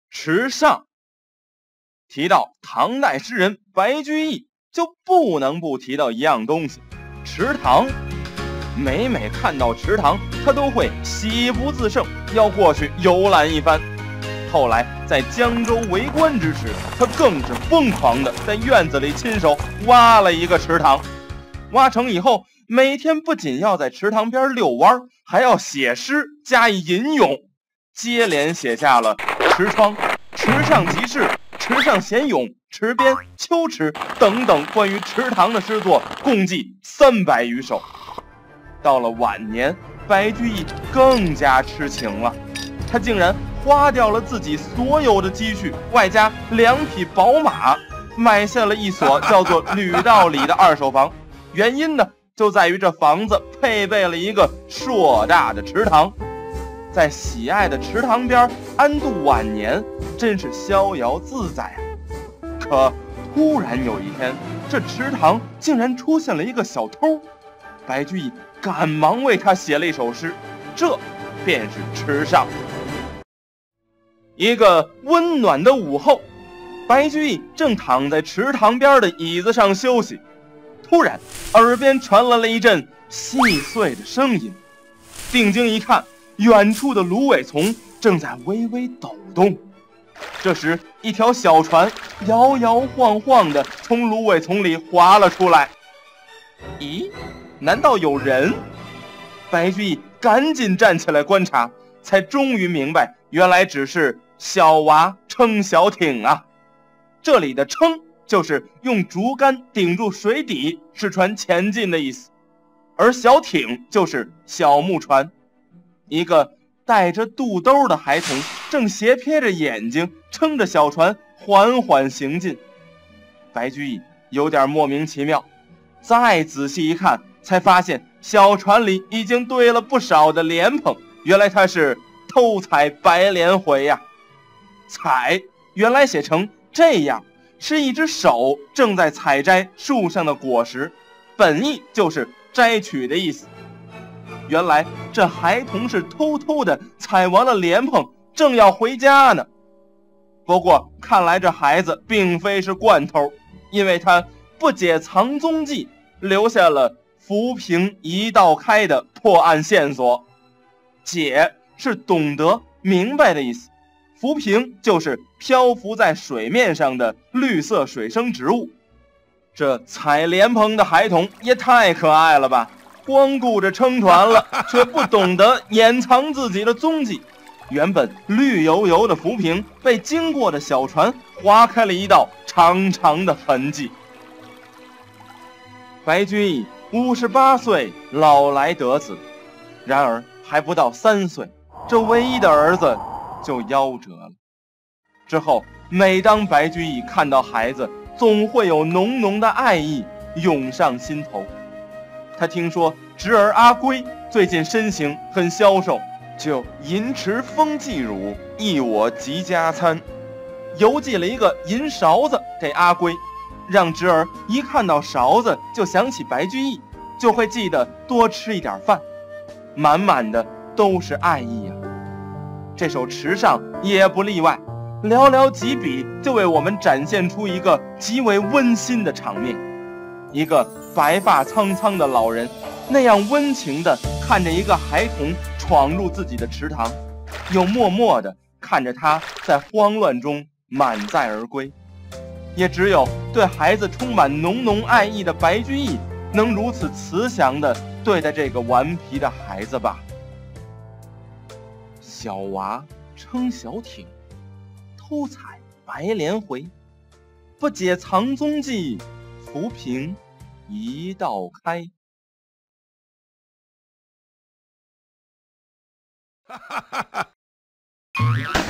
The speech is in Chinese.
池上。提到唐代诗人白居易，就不能不提到一样东西——池塘。每看到池塘，他都会喜不自胜，要过去游览一番。后来在江州为官之时，他更是疯狂的在院子里亲手挖了一个池塘。挖成以后，每天不仅要在池塘边遛弯，还要写诗加以吟咏，接连写下了池窗、池上即事、池上闲咏、池边、秋池等等关于池塘的诗作，共计300余首。到了晚年，白居易更加痴情了，他竟然花掉了自己所有的积蓄，外加2匹宝马，买下了一所叫做吕道里的2手房。原因呢，就在于这房子配备了一个硕大的池塘，在喜爱的池塘边安度晚年，真是逍遥自在啊。可突然有一天，这池塘竟然出现了一个小偷，白居易赶忙为他写了一首诗，这便是池上。一个温暖的午后，白居易正躺在池塘边的椅子上休息，突然耳边传来了一阵细碎的声音，定睛一看，远处的芦苇丛正在微微抖动。这时一条小船摇摇晃晃地从芦苇丛里滑了出来。咦，难道有人？白居易赶紧站起来观察，才终于明白，原来只是小娃撑小艇啊。这里的撑就是用竹竿顶住水底，使船前进的意思，而小艇就是小木船。一个带着肚兜的孩童正斜瞥着眼睛，撑着小船缓缓行进。白居易有点莫名其妙，再仔细一看，才发现小船里已经堆了不少的莲蓬，原来他是偷采白莲回呀。采原来写成这样，是一只手正在采摘树上的果实，本意就是摘取的意思。原来这孩童是偷偷的采完了莲蓬，正要回家呢。不过看来这孩子并非是惯偷，因为他不解藏踪迹，留下了浮萍一道开的破案线索。解是懂得明白的意思，浮萍就是漂浮在水面上的绿色水生植物。这采莲蓬的孩童也太可爱了吧，光顾着撑船了，却不懂得掩藏自己的踪迹。原本绿油油的浮萍被经过的小船划开了一道长长的痕迹。白居易58岁老来得子，然而还不到3岁，这唯一的儿子就夭折了。之后每当白居易看到孩子，总会有浓浓的爱意涌上心头。他听说侄儿阿圭最近身形很消瘦，就银池风寄乳，益我极佳餐，邮寄了一个银勺子给阿圭，让侄儿一看到勺子就想起白居易，就会记得多吃一点饭，满满的都是爱意啊。这首池上也不例外，寥寥几笔就为我们展现出一个极为温馨的场面。一个白发苍苍的老人那样温情地看着一个孩童闯入自己的池塘，又默默地看着他在慌乱中满载而归。也只有对孩子充满浓浓爱意的白居易，能如此慈祥地对待这个顽皮的孩子吧。小娃撑小艇，偷采白莲回，不解藏踪迹，浮萍一道开。 哈哈哈哈